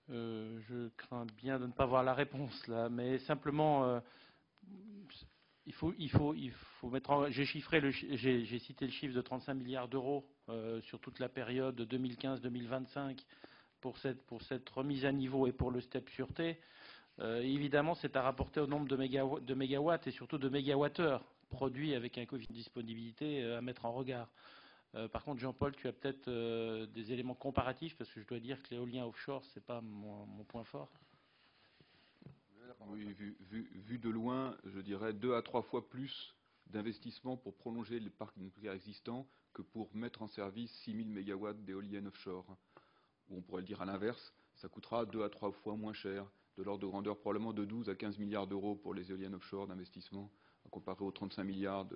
Je crains bien de ne pas avoir la réponse là, mais simplement, il faut mettre en. J'ai cité le chiffre de 35 milliards d'euros sur toute la période de 2015-2025 pour cette remise à niveau et pour le step sûreté. Évidemment, c'est à rapporter au nombre de mégawatts et surtout de mégawattheures produits avec un coefficient de disponibilité à mettre en regard. Par contre, Jean-Paul, tu as peut-être des éléments comparatifs, parce que je dois dire que l'éolien offshore, ce n'est pas mon point fort. Oui, vu de loin, je dirais 2 à 3 fois plus d'investissement pour prolonger les parcs nucléaires existants que pour mettre en service 6000 MW d'éoliennes offshore. Ou on pourrait le dire à l'inverse, ça coûtera 2 à 3 fois moins cher, de l'ordre de grandeur probablement de 12 à 15 milliards d'euros pour les éoliennes offshore d'investissement, comparé aux 35 milliards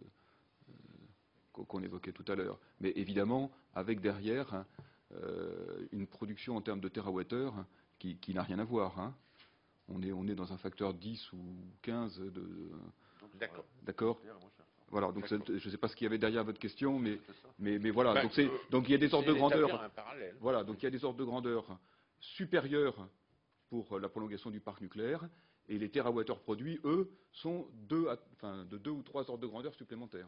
qu'on évoquait tout à l'heure. Mais évidemment, avec derrière une production en termes de terawattheure qui n'a rien à voir. Hein. On est dans un facteur 10 ou 15 de. D'accord. D'accord. Voilà, donc je ne sais pas ce qu'il y avait derrière votre question, mais voilà. Ben, Donc il y a des ordres de grandeur. Un parallèle. Voilà, donc il y a des ordres de grandeur supérieurs pour la prolongation du parc nucléaire, et les terawattheures produits, eux, sont de 2 ou 3 ordres de grandeur supplémentaires.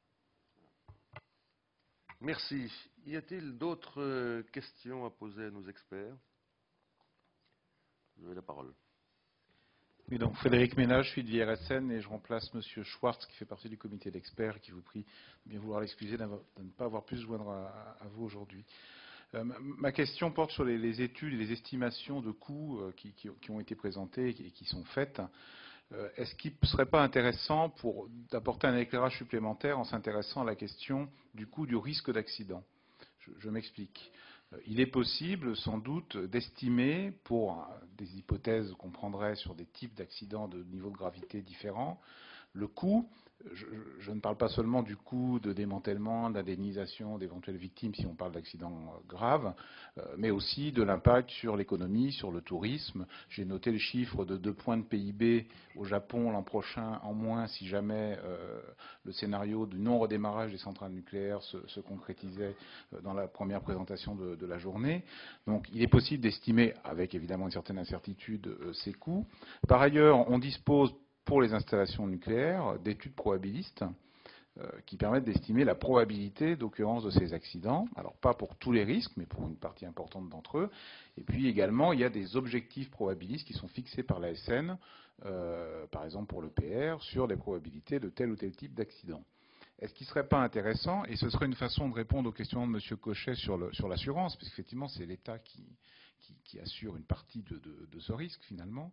Merci. Y a-t-il d'autres questions à poser à nos experts? Vous avez la parole. Oui, donc Frédéric Ménage, je suis de l'IRSN et je remplace M. Schwartz qui fait partie du comité d'experts et qui vous prie de bien vouloir l'excuser de ne pas avoir pu se joindre à vous aujourd'hui. Ma question porte sur les études et les estimations de coûts qui ont été présentées et qui sont faites. Est-ce qu'il ne serait pas intéressant d'apporter un éclairage supplémentaire en s'intéressant à la question du coût du risque d'accident? Je m'explique. Il est possible, sans doute, d'estimer, pour des hypothèses qu'on prendrait sur des types d'accidents de niveaux de gravité différents, le coût. Je ne parle pas seulement du coût de démantèlement, d'indemnisation d'éventuelles victimes si on parle d'accidents graves, mais aussi de l'impact sur l'économie, sur le tourisme. J'ai noté le chiffre de 2 points de PIB au Japon l'an prochain en moins si jamais le scénario du non-redémarrage des centrales nucléaires se concrétisait dans la première présentation de la journée. Donc il est possible d'estimer, avec évidemment une certaine incertitude, ces coûts. Par ailleurs, on dispose pour les installations nucléaires d'études probabilistes qui permettent d'estimer la probabilité d'occurrence de ces accidents. Alors pas pour tous les risques, mais pour une partie importante d'entre eux. Et puis également, il y a des objectifs probabilistes qui sont fixés par l'ASN, par exemple pour l'EPR, sur les probabilités de tel ou tel type d'accident. Est-ce qu'il ne serait pas intéressant, et ce serait une façon de répondre aux questions de M. Cochet sur l'assurance, parce qu'effectivement c'est l'État qui assure une partie de ce risque finalement,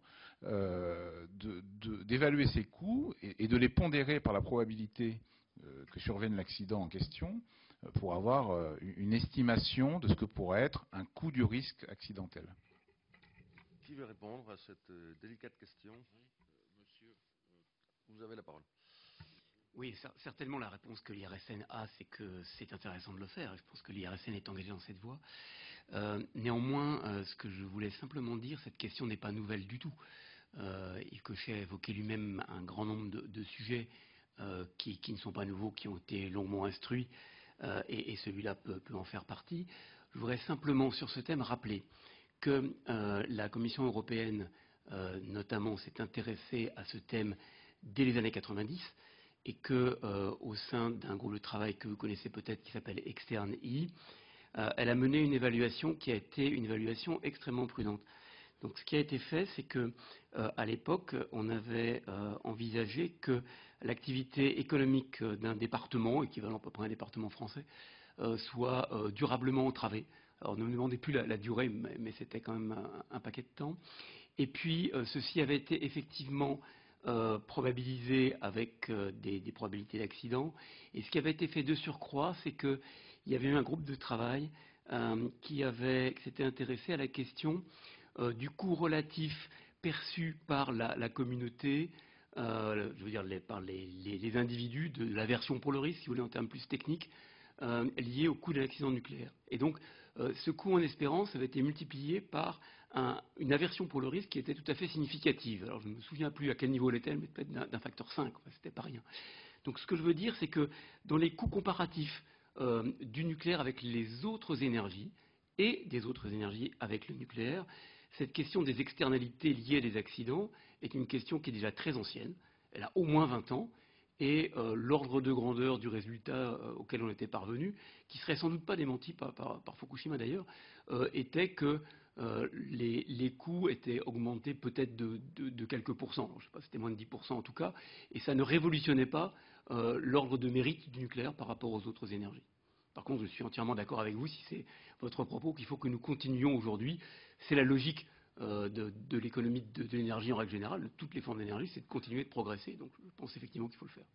d'évaluer ces coûts et de les pondérer par la probabilité que survienne l'accident en question pour avoir une estimation de ce que pourrait être un coût du risque accidentel. Qui veut répondre à cette délicate question? Monsieur, vous avez la parole. Oui, certainement la réponse que l'IRSN a, c'est que c'est intéressant de le faire. Je pense que l'IRSN est engagé dans cette voie. Néanmoins, ce que je voulais simplement dire, cette question n'est pas nouvelle du tout. Yves Cochet a évoqué lui-même un grand nombre de sujets qui ne sont pas nouveaux, qui ont été longuement instruits, et celui-là peut en faire partie. Je voudrais simplement, sur ce thème, rappeler que la Commission européenne, notamment, s'est intéressée à ce thème dès les années 90, et que, au sein d'un groupe de travail que vous connaissez peut-être, qui s'appelle Externe I, elle a mené une évaluation qui a été une évaluation extrêmement prudente. Donc ce qui a été fait, c'est que à l'époque, on avait envisagé que l'activité économique d'un département, équivalent à peu près à un département français, soit durablement entravée. Alors ne me demandez plus la durée, mais c'était quand même un paquet de temps. Et puis ceci avait été effectivement probabilisé avec des probabilités d'accident. Et ce qui avait été fait de surcroît, c'est qu'il y avait eu un groupe de travail qui s'était intéressé à la question du coût relatif perçu par la communauté, je veux dire par les individus, de l'aversion pour le risque, si vous voulez, en termes plus techniques, lié au coût de l'accident nucléaire. Et donc, ce coût en espérance avait été multiplié par une aversion pour le risque qui était tout à fait significative. Alors, je ne me souviens plus à quel niveau elle était, mais peut-être d'un facteur 5, enfin, c'était pas rien. Donc, ce que je veux dire, c'est que dans les coûts comparatifs du nucléaire avec les autres énergies, et des autres énergies avec le nucléaire. Cette question des externalités liées à des accidents est une question qui est déjà très ancienne. Elle a au moins 20 ans. Et l'ordre de grandeur du résultat auquel on était parvenu, qui serait sans doute pas démenti par Fukushima d'ailleurs, était que les coûts étaient augmentés peut-être de quelques pourcents. Je ne sais pas, c'était moins de 10% en tout cas. Et ça ne révolutionnait pas l'ordre de mérite du nucléaire par rapport aux autres énergies. Par contre, je suis entièrement d'accord avec vous, si c'est votre propos, qu'il faut que nous continuions aujourd'hui. C'est la logique de l'économie de l'énergie en règle générale, de toutes les formes d'énergie, c'est de continuer de progresser. Donc je pense effectivement qu'il faut le faire.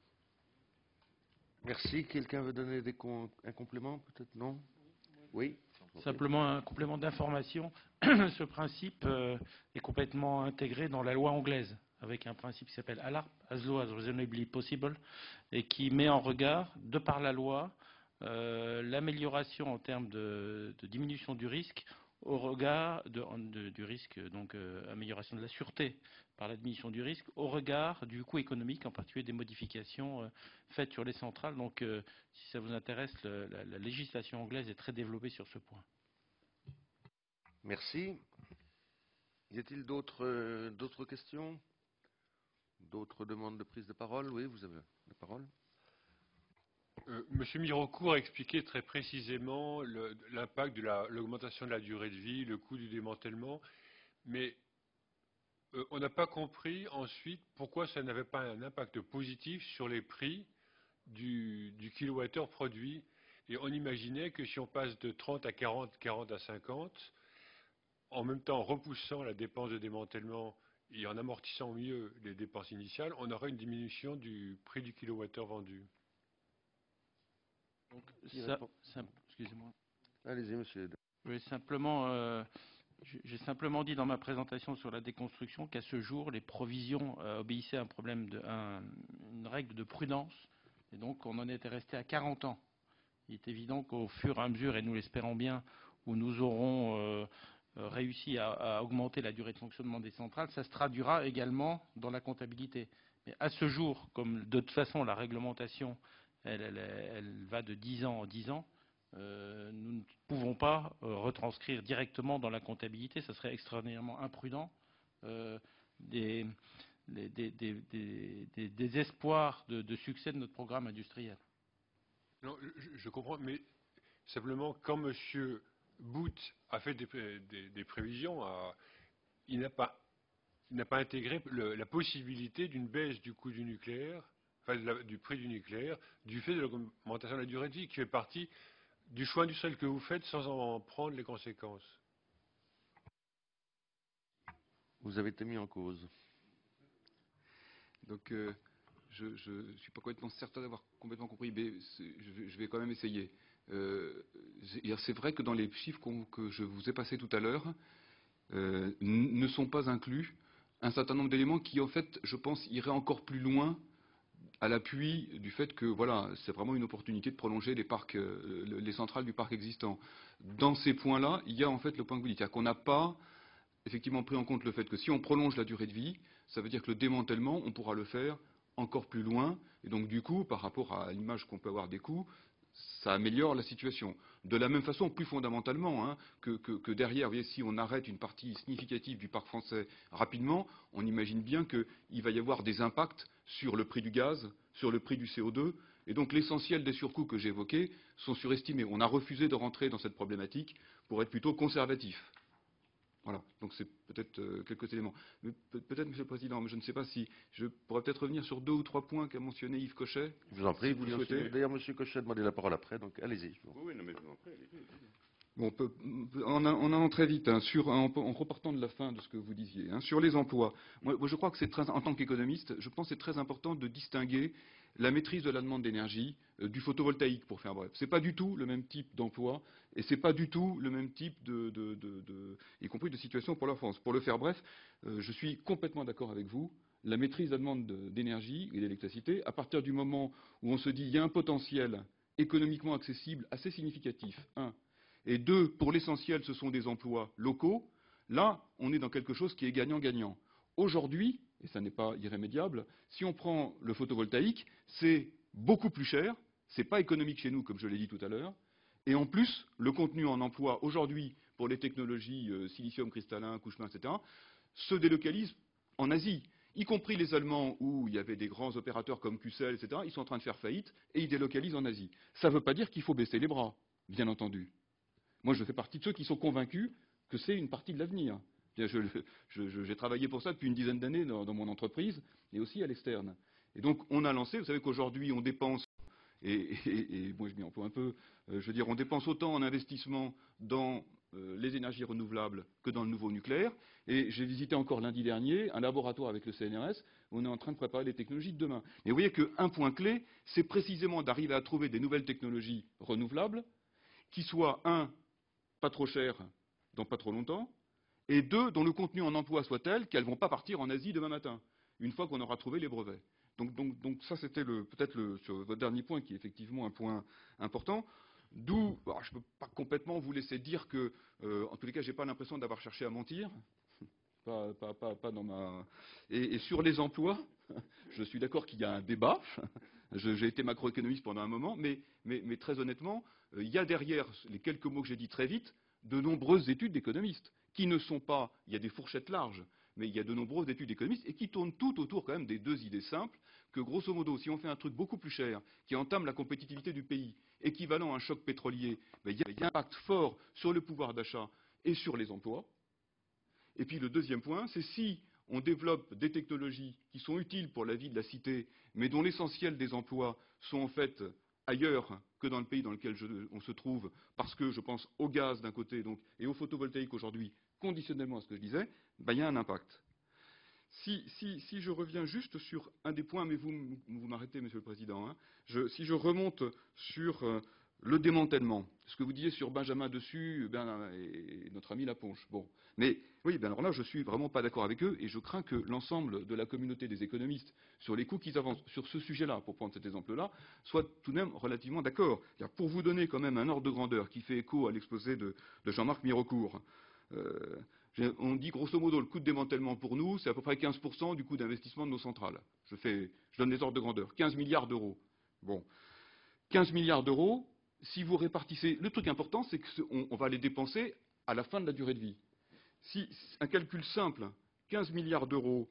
Merci. Quelqu'un veut donner un complément? Peut-être non? Oui. Simplement un complément d'information. Ce principe est complètement intégré dans la loi anglaise, avec un principe qui s'appelle ALARP, As Low as Reasonably Possible, et qui met en regard, de par la loi, l'amélioration en termes de diminution du risque au regard du risque, donc amélioration de la sûreté par la diminution du risque, au regard du coût économique, en particulier des modifications faites sur les centrales. Donc, si ça vous intéresse, la législation anglaise est très développée sur ce point. Merci. Y a-t-il d'autres questions? D'autres demandes de prise de parole? Oui, vous avez la parole. Monsieur Mirocourt a expliqué très précisément l'impact de l'augmentation de la durée de vie, le coût du démantèlement, mais on n'a pas compris ensuite pourquoi ça n'avait pas un impact positif sur les prix du kilowattheure produit. Et on imaginait que si on passe de 30 à 40, 40 à 50, en même temps en repoussant la dépense de démantèlement et en amortissant mieux les dépenses initiales, on aurait une diminution du prix du kilowattheure vendu. Excusez-moi. Allez-y, monsieur. J'ai simplement dit dans ma présentation sur la déconstruction qu'à ce jour, les provisions obéissaient à une règle de prudence, et donc on en était resté à 40 ans. Il est évident qu'au fur et à mesure, et nous l'espérons bien, où nous aurons réussi à augmenter la durée de fonctionnement des centrales, ça se traduira également dans la comptabilité. Mais à ce jour, comme de toute façon la réglementation elle va de 10 ans en 10 ans, nous ne pouvons pas retranscrire directement dans la comptabilité, ça serait extraordinairement imprudent, des espoirs de succès de notre programme industriel. Non, je comprends, mais simplement, quand M. Booth a fait des prévisions, il n'a pas intégré la possibilité d'une baisse du coût du nucléaire, enfin du prix du nucléaire, du fait de l'augmentation de la durée de vie, qui fait partie du choix industriel que vous faites sans en prendre les conséquences. Vous avez été mis en cause. Donc, je ne suis pas complètement certain d'avoir complètement compris, mais je vais quand même essayer. C'est vrai que dans les chiffres que je vous ai passés tout à l'heure, ne sont pas inclus un certain nombre d'éléments qui, en fait, je pense, iraient encore plus loin à l'appui du fait que, voilà, c'est vraiment une opportunité de prolonger les centrales du parc existant. Dans ces points-là, il y a en fait le point que vous dites, c'est-à-dire qu'on n'a pas effectivement pris en compte le fait que si on prolonge la durée de vie, ça veut dire que le démantèlement, on pourra le faire encore plus loin, et donc du coup, par rapport à l'image qu'on peut avoir des coûts, ça améliore la situation. De la même façon, plus fondamentalement, que derrière, vous voyez, si on arrête une partie significative du parc français rapidement, on imagine bien qu'il va y avoir des impacts sur le prix du gaz, sur le prix du CO2, et donc l'essentiel des surcoûts que j'ai évoqués sont surestimés. On a refusé de rentrer dans cette problématique pour être plutôt conservatif. Voilà, donc c'est peut-être quelques éléments. Mais peut-être, Monsieur le Président, mais je ne sais pas si je pourrais peut-être revenir sur 2 ou 3 points qu'a mentionné Yves Cochet. Je vous en prie, si vous le souhaitez. D'ailleurs, Monsieur Cochet a demandé la parole après, donc allez-y. Oui, non, mais je vous en prie, allez-y. Bon, en allant très vite, en repartant de la fin de ce que vous disiez, sur les emplois. Moi, je crois que c'est en tant qu'économiste, je pense que c'est très important de distinguer la maîtrise de la demande d'énergie du photovoltaïque, pour faire bref. C'est pas du tout le même type d'emploi et c'est pas du tout le même type y compris de situation pour la France. Pour le faire bref, je suis complètement d'accord avec vous. La maîtrise de la demande d'énergie et d'électricité, à partir du moment où on se dit il y a un potentiel économiquement accessible assez significatif, 1. Et 2, pour l'essentiel, ce sont des emplois locaux. Là, on est dans quelque chose qui est gagnant-gagnant. Aujourd'hui, et ça n'est pas irrémédiable, si on prend le photovoltaïque, c'est beaucoup plus cher, c'est pas économique chez nous, comme je l'ai dit tout à l'heure, Et en plus, le contenu en emploi aujourd'hui pour les technologies silicium cristallin, couche-main, etc., se délocalise en Asie, y compris les Allemands où il y avait des grands opérateurs comme QCell, etc. Ils sont en train de faire faillite et ils délocalisent en Asie. Ça ne veut pas dire qu'il faut baisser les bras, bien entendu. Moi, je fais partie de ceux qui sont convaincus que c'est une partie de l'avenir. J'ai travaillé pour ça depuis une dizaine d'années dans mon entreprise et aussi à l'externe. Et donc, on a lancé, vous savez qu'aujourd'hui, on dépense, et moi je m'y emploie un peu, je veux dire, on dépense autant en investissement dans les énergies renouvelables que dans le nouveau nucléaire. Et j'ai visité encore lundi dernier un laboratoire avec le CNRS où on est en train de préparer les technologies de demain. Et vous voyez qu'un point clé, c'est précisément d'arriver à trouver des nouvelles technologies renouvelables qui soient, un, pas trop chères dans pas trop longtemps, et deux, dont le contenu en emploi soit tel qu'elles ne vont pas partir en Asie demain matin, une fois qu'on aura trouvé les brevets. Donc ça, c'était peut-être sur votre dernier point, qui est effectivement un point important. D'où, je ne peux pas complètement vous laisser dire que, en tous les cas, je n'ai pas l'impression d'avoir cherché à mentir. Pas dans ma... Et sur les emplois, je suis d'accord qu'il y a un débat. J'ai été macroéconomiste pendant un moment, mais très honnêtement, il y a derrière les quelques mots que j'ai dit très vite, de nombreuses études d'économistes, qui ne sont pas, il y a des fourchettes larges, mais il y a de nombreuses études d'économistes, et qui tournent tout autour quand même des deux idées simples, que grosso modo, si on fait un truc beaucoup plus cher, qui entame la compétitivité du pays, équivalent à un choc pétrolier, il y a un impact fort sur le pouvoir d'achat et sur les emplois. Et puis le deuxième point, c'est si on développe des technologies qui sont utiles pour la vie de la cité, mais dont l'essentiel des emplois sont en fait ailleurs que dans le pays dans lequel on se trouve, parce que je pense au gaz d'un côté donc, et au photovoltaïque aujourd'hui, conditionnellement à ce que je disais, il y a un impact. Si je reviens juste sur un des points, mais vous m'arrêtez, Monsieur le Président, hein, si je remonte sur le démantèlement, ce que vous disiez sur Benjamin Dessus et notre ami Laponche. Bon, mais oui, alors là, je suis vraiment pas d'accord avec eux, et je crains que l'ensemble de la communauté des économistes, sur les coûts qu'ils avancent sur ce sujet-là, pour prendre cet exemple-là, soit tout de même relativement d'accord. Pour vous donner quand même un ordre de grandeur qui fait écho à l'exposé de Jean-Marc Mirecourt, on dit grosso modo le coût de démantèlement pour nous, c'est à peu près 15% du coût d'investissement de nos centrales. Je donne les ordres de grandeur. 15 milliards d'euros. Bon. 15 milliards d'euros, si vous répartissez... Le truc important, c'est qu'on va les dépenser à la fin de la durée de vie. Si un calcul simple, 15 milliards d'euros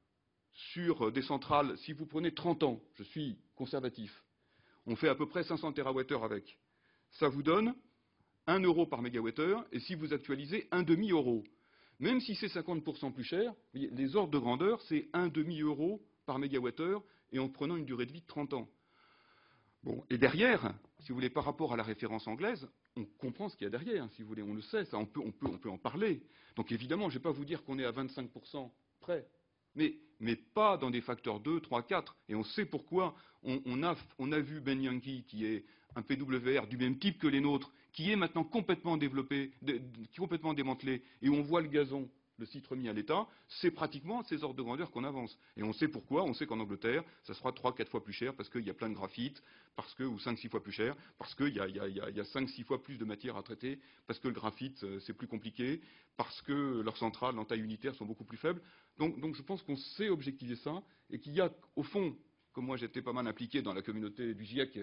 sur des centrales, si vous prenez 30 ans, je suis conservatif, on fait à peu près 500 TWh avec. Ça vous donne 1 euro par mégawattheure, et si vous actualisez, 1 demi-euro. Même si c'est 50% plus cher, les ordres de grandeur, c'est 1 demi-euro par mégawattheure, et en prenant une durée de vie de 30 ans. Bon, et derrière, si vous voulez, par rapport à la référence anglaise, on comprend ce qu'il y a derrière, si vous voulez, on le sait, ça, on peut en parler. Donc évidemment, je ne vais pas vous dire qu'on est à 25% près, mais pas dans des facteurs 2, 3, 4. Et on sait pourquoi. On a vu Ben Yankee, qui est un PWR du même type que les nôtres, qui est maintenant complètement développé, complètement démantelé, et on voit le gazon, le site remis à l'État, c'est pratiquement ces ordres de grandeur qu'on avance. Et on sait pourquoi, on sait qu'en Angleterre, ça sera 3-4 fois plus cher, parce qu'il y a plein de graphite, ou 5-6 fois plus cher, parce qu'il y a 5-6 fois plus de matière à traiter, parce que le graphite, c'est plus compliqué, parce que leurs centrales en taille unitaire sont beaucoup plus faibles. Donc je pense qu'on sait objectiver ça, et qu'il y a, au fond, comme moi j'étais pas mal impliqué dans la communauté du GIEC,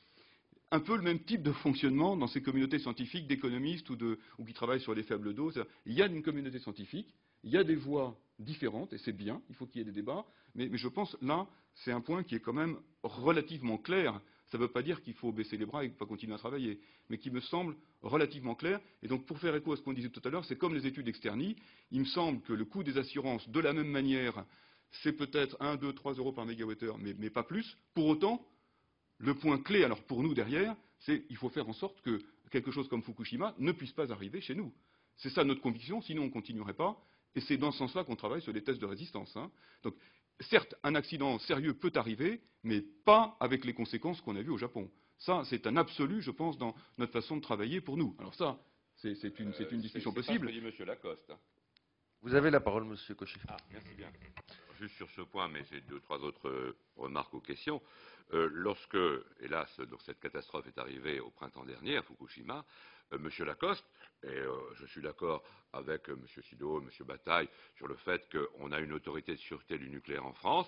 un peu le même type de fonctionnement dans ces communautés scientifiques d'économistes ou qui travaillent sur les faibles doses. Il y a une communauté scientifique, il y a des voix différentes, et c'est bien, il faut qu'il y ait des débats, mais je pense, là, c'est un point qui est quand même relativement clair. Ça ne veut pas dire qu'il faut baisser les bras et ne pas continuer à travailler, mais qui me semble relativement clair. Et donc, pour faire écho à ce qu'on disait tout à l'heure, c'est comme les études externies. Il me semble que le coût des assurances, de la même manière, c'est peut-être 1, 2, 3 euros par mégawattheure, mais pas plus. Pour autant, le point clé, alors pour nous derrière, c'est qu'il faut faire en sorte que quelque chose comme Fukushima ne puisse pas arriver chez nous. C'est ça notre conviction, sinon on ne continuerait pas. Et c'est dans ce sens-là qu'on travaille sur les tests de résistance. Hein. Donc, certes, un accident sérieux peut arriver, mais pas avec les conséquences qu'on a vues au Japon. Ça, c'est un absolu, je pense, dans notre façon de travailler pour nous. Alors ça, c'est une discussion possible. C'est ce que dit Monsieur Lacoste. Vous avez la parole, Monsieur Cauchy. Ah, merci bien. Juste sur ce point, mais j'ai 2 ou 3 autres remarques ou questions. Lorsque, hélas, donc cette catastrophe est arrivée au printemps dernier à Fukushima, Monsieur Lacoste, et je suis d'accord avec Monsieur Sido, Monsieur Bataille, sur le fait qu'on a une autorité de sûreté du nucléaire en France,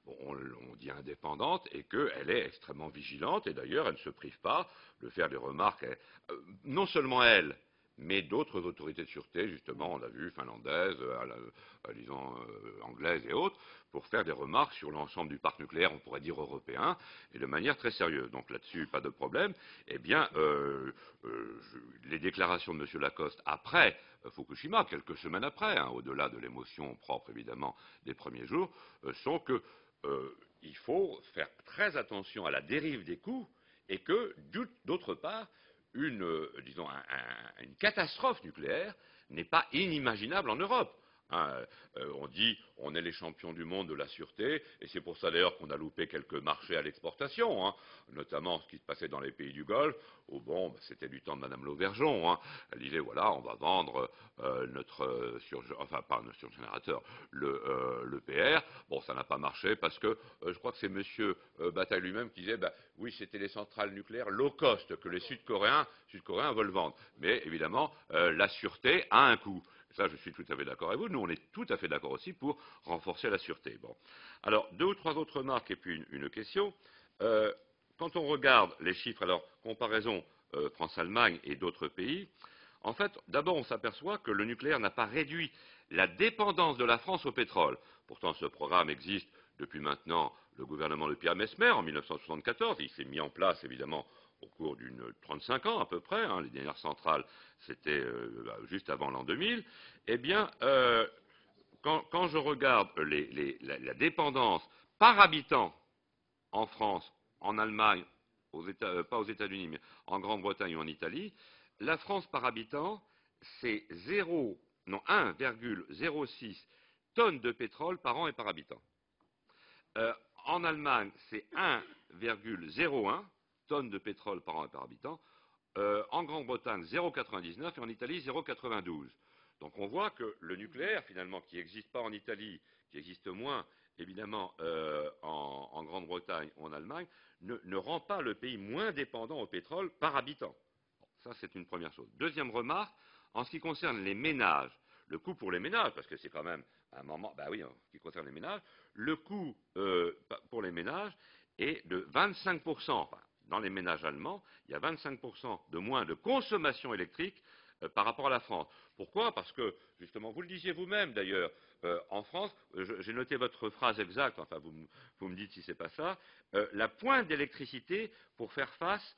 bon, on dit indépendante, et qu'elle est extrêmement vigilante, et d'ailleurs, elle ne se prive pas de faire des remarques, non seulement elle, mais d'autres autorités de sûreté, justement, on l'a vu, finlandaises, disons, anglaises et autres, pour faire des remarques sur l'ensemble du parc nucléaire, on pourrait dire européen, et de manière très sérieuse. Donc là-dessus, pas de problème. Eh bien, les déclarations de M. Lacoste après Fukushima, quelques semaines après, hein, au-delà de l'émotion propre évidemment des premiers jours, sont que il faut faire très attention à la dérive des coûts et que, d'autre part, disons, une catastrophe nucléaire n'est pas inimaginable en Europe. Hein, on dit on est les champions du monde de la sûreté, et c'est pour ça d'ailleurs qu'on a loupé quelques marchés à l'exportation, hein, notamment ce qui se passait dans les pays du Golfe, où bon, c'était du temps de Madame Lauvergeon. Hein, elle disait voilà, on va vendre notre enfin pas notre surgénérateur, le PR. Bon, ça n'a pas marché parce que je crois que c'est Monsieur Bataille lui-même qui disait bah, oui, c'était les centrales nucléaires low cost que les Sud-Coréens veulent vendre. Mais évidemment, la sûreté a un coût. Ça, je suis tout à fait d'accord avec vous. Nous, on est tout à fait d'accord aussi pour renforcer la sûreté. Bon. Alors, 2 ou 3 autres remarques et puis une question. Quand on regarde les chiffres, alors, comparaison France-Allemagne et d'autres pays, en fait, d'abord, on s'aperçoit que le nucléaire n'a pas réduit la dépendance de la France au pétrole. Pourtant, ce programme existe depuis maintenant le gouvernement de Pierre Messmer en 1974. Il s'est mis en place, évidemment, au cours d'une 35 ans à peu près, hein, les dernières centrales c'était juste avant l'an 2000, eh bien, quand je regarde la dépendance par habitant en France, en Allemagne, pas aux États-Unis, mais en Grande-Bretagne ou en Italie, la France par habitant, c'est 1,06 tonnes de pétrole par an et par habitant. En Allemagne, c'est 1,01 tonnes de pétrole par an et par habitant. En Grande-Bretagne, 0,99 et en Italie, 0,92. Donc on voit que le nucléaire, finalement, qui n'existe pas en Italie, qui existe moins, évidemment, en Grande-Bretagne ou en Allemagne, ne rend pas le pays moins dépendant au pétrole par habitant. Bon, ça, c'est une première chose. Deuxième remarque, en ce qui concerne les ménages, le coût pour les ménages, parce que c'est quand même un moment, bah oui, en ce qui concerne les ménages, le coût pour les ménages est de 25%, enfin, dans les ménages allemands, il y a 25% de moins de consommation électrique par rapport à la France. Pourquoi? Parce que, justement, vous le disiez vous-même d'ailleurs, en France, j'ai noté votre phrase exacte, enfin vous me dites si c'est pas ça, la pointe d'électricité pour faire face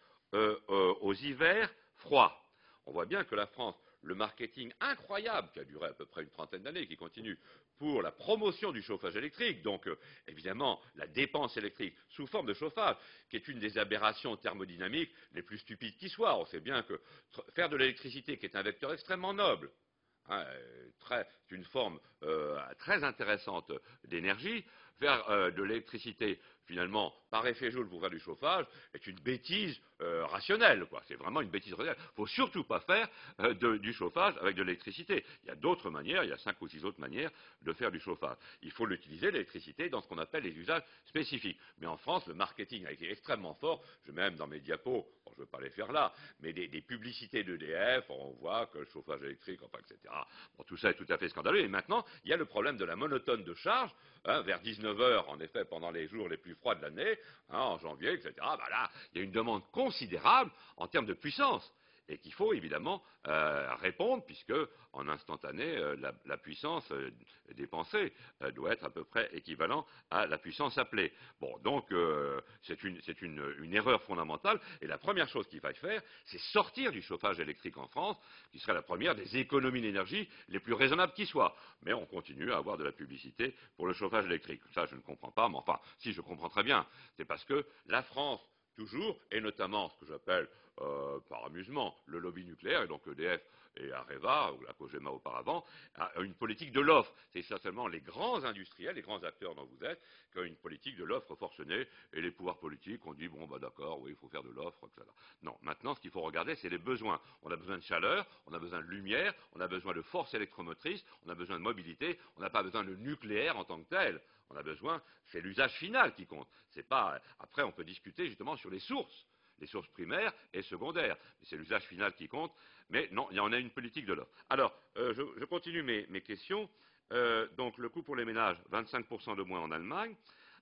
aux hivers froids. On voit bien que la France, le marketing incroyable qui a duré à peu près une trentaine d'années, qui continue, pour la promotion du chauffage électrique, donc évidemment la dépense électrique sous forme de chauffage, qui est une des aberrations thermodynamiques les plus stupides qui soient. On sait bien que faire de l'électricité, qui est un vecteur extrêmement noble, hein, c'est une forme très intéressante d'énergie, faire de l'électricité finalement par effet Joule pour faire du chauffage est une bêtise rationnelle, quoi. C'est vraiment une bêtise rationnelle. Il ne faut surtout pas faire du chauffage avec de l'électricité. Il y a d'autres manières, il y a 5 ou 6 autres manières de faire du chauffage. Il faut l'utiliser, l'électricité, dans ce qu'on appelle les usages spécifiques. Mais en France, le marketing a été extrêmement fort. Je mets même dans mes diapos, bon, je ne veux pas les faire là, mais des publicités d'EDF, on voit que le chauffage électrique, enfin, etc. Bon, tout ça est tout à fait scandaleux. Et maintenant, il y a le problème de la monotone de charge, hein, vers 19 heures, en effet, pendant les jours les plus froids de l'année, hein, en janvier, etc. Ben là, il y a une demande considérable en termes de puissance. Et qu'il faut évidemment répondre, puisque en instantané, la puissance dépensée doit être à peu près équivalent à la puissance appelée. Bon, donc c'est une erreur fondamentale, et la première chose qu'il faille faire, c'est sortir du chauffage électrique en France, qui serait la première des économies d'énergie les plus raisonnables qui soient. Mais on continue à avoir de la publicité pour le chauffage électrique. Ça, je ne comprends pas, mais enfin, si, je comprends très bien. C'est parce que la France, toujours, et notamment ce que j'appelle par amusement le lobby nucléaire, et donc EDF et Areva, ou la Cogema auparavant, a une politique de l'offre. C'est essentiellement les grands industriels, les grands acteurs dont vous êtes, qui ont une politique de l'offre forcenée, et les pouvoirs politiques ont dit, bon, bah d'accord, oui, il faut faire de l'offre, etc. Non, maintenant, ce qu'il faut regarder, c'est les besoins. On a besoin de chaleur, on a besoin de lumière, on a besoin de force électromotrice, on a besoin de mobilité, on n'a pas besoin de nucléaire en tant que tel. On a besoin, c'est l'usage final qui compte. C'est pas, après, on peut discuter justement sur les sources primaires et secondaires. C'est l'usage final qui compte, mais non, il y en a une politique de l'offre. Alors, je continue mes questions. Donc, le coût pour les ménages, 25% de moins en Allemagne.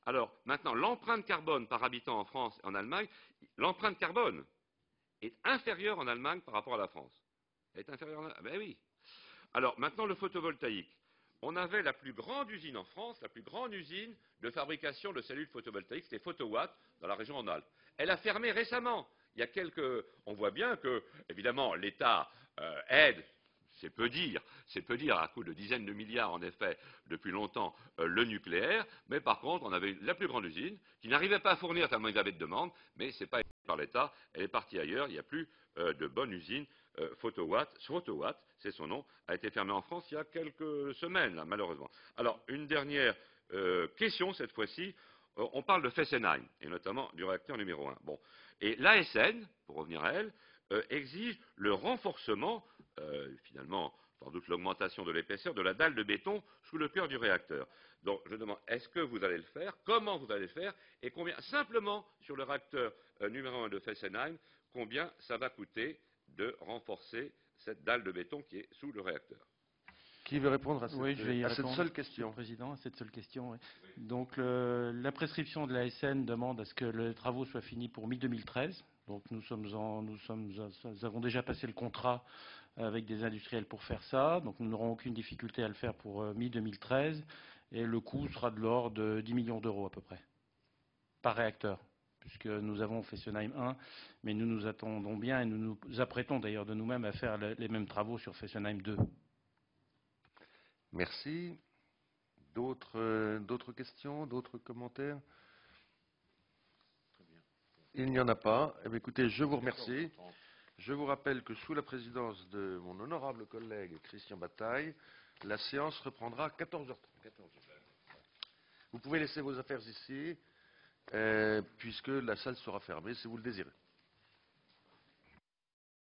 Alors, maintenant, l'empreinte carbone par habitant en France et en Allemagne, l'empreinte carbone est inférieure en Allemagne par rapport à la France. Elle est inférieure en Allemagne. Ben oui. Alors, maintenant, le photovoltaïque. On avait la plus grande usine en France, la plus grande usine de fabrication de cellules photovoltaïques, c'était Photowatt, dans la région Rhône-Alpes. Elle a fermé récemment. Il y a on voit bien que, évidemment, l'État aide, c'est peu dire, à coût de dizaines de milliards, en effet, depuis longtemps, le nucléaire, mais par contre, on avait la plus grande usine qui n'arrivait pas à fournir tellement il y avait de demandes, mais ce n'est pas aidé par l'État, elle est partie ailleurs, il n'y a plus de bonne usine. Photowatt, c'est son nom, a été fermé en France il y a quelques semaines, là, malheureusement. Alors, une dernière question, cette fois-ci. On parle de Fessenheim, et notamment du réacteur numéro 1. Bon. Et l'ASN, pour revenir à elle, exige le renforcement, finalement, sans doute l'augmentation de l'épaisseur de la dalle de béton sous le cœur du réacteur. Donc, je demande, est-ce que vous allez le faire? Comment vous allez le faire? Et combien, simplement sur le réacteur numéro 1 de Fessenheim, combien ça va coûter de renforcer cette dalle de béton qui est sous le réacteur? Qui veut répondre à cette, Oui, je vais y cette répondre, seule question? Monsieur le Président, à cette seule question. Oui. Donc, la prescription de l'ASN demande à ce que les travaux soient finis pour mi-2013. Donc, nous avons déjà passé le contrat avec des industriels pour faire ça. Donc, nous n'aurons aucune difficulté à le faire pour mi-2013. Et le coût sera de l'ordre de 10 millions d'euros à peu près, par réacteur, puisque nous avons Fessenheim 1, mais nous nous attendons bien et nous nous apprêtons d'ailleurs de nous-mêmes à faire les mêmes travaux sur Fessenheim 2. Merci. D'autres questions, d'autres commentaires? Il n'y en a pas. Eh bien, écoutez, je vous remercie. Je vous rappelle que sous la présidence de mon honorable collègue Christian Bataille, la séance reprendra à 14h30. Vous pouvez laisser vos affaires ici, puisque la salle sera fermée si vous le désirez.